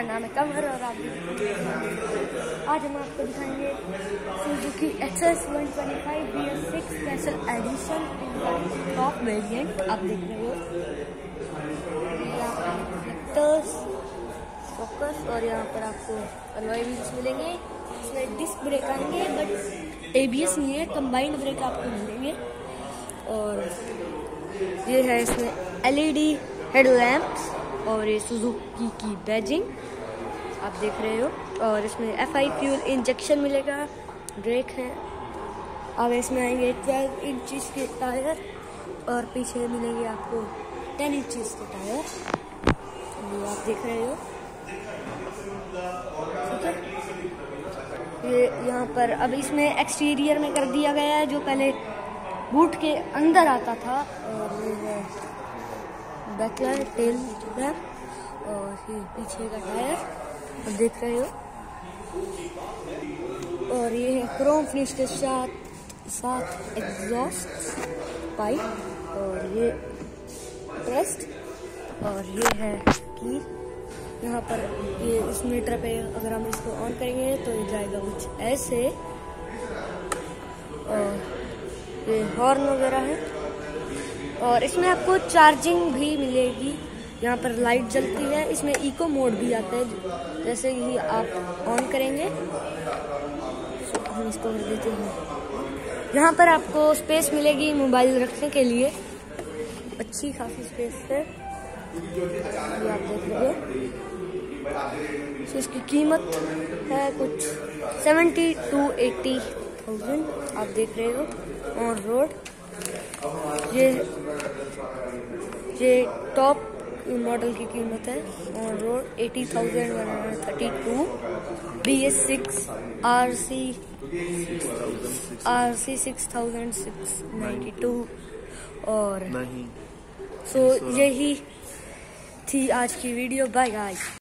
नाम है कमर और आप आज हम आपको दिखाएंगे Suzuki Access 125 BS6 special edition top variant. आप देख रहे हो फोकस और यहाँ पर आपको अलॉय व्हील्स मिलेंगे। इसमें डिस्क ब्रेक आएंगे बट ABS नहीं है, कंबाइंड ब्रेक आपको मिलेंगे। और ये है इसमें LED हेडलैम्प्स और ये सुजुकी की बैजिंग आप देख रहे हो। और इसमें FI फ्यूल इंजेक्शन मिलेगा, ब्रेक है। अब इसमें आएंगे 12 इंचेस के टायर और पीछे मिलेंगे आपको 10 इंचेस के टायर, ये आप देख रहे हो। ठीक है, ये यहाँ पर अब इसमें एक्सटीरियर में कर दिया गया है जो पहले बूट के अंदर आता था। और ये है बैकलाइट टेल लैम्प और ये पीछे का टायर आप देख रहे हो। और ये है क्रोम फिनिश के साथ एग्जॉस्ट पाइप और ये टेस्ट। और ये है की यहाँ पर ये इस मीटर पे अगर हम इसको ऑन करेंगे तो ये जाएगा कुछ ऐसे। और ये हॉर्न वगैरह है और इसमें आपको चार्जिंग भी मिलेगी। यहाँ पर लाइट जलती है, इसमें इको मोड भी आता है। जैसे ही आप ऑन करेंगे हम इसको कर देते हैं। यहाँ पर आपको स्पेस मिलेगी मोबाइल रखने के लिए, अच्छी खासी स्पेस है, ये आप देख लीजिए। तो इसकी कीमत है कुछ 70 to 80,000 आप देख रहे हो ऑन रोड। ये टॉप मॉडल की कीमत है ऑन रोड 80,132 BS6 RC 6,692। और सो यही थी आज की वीडियो। Bye guys.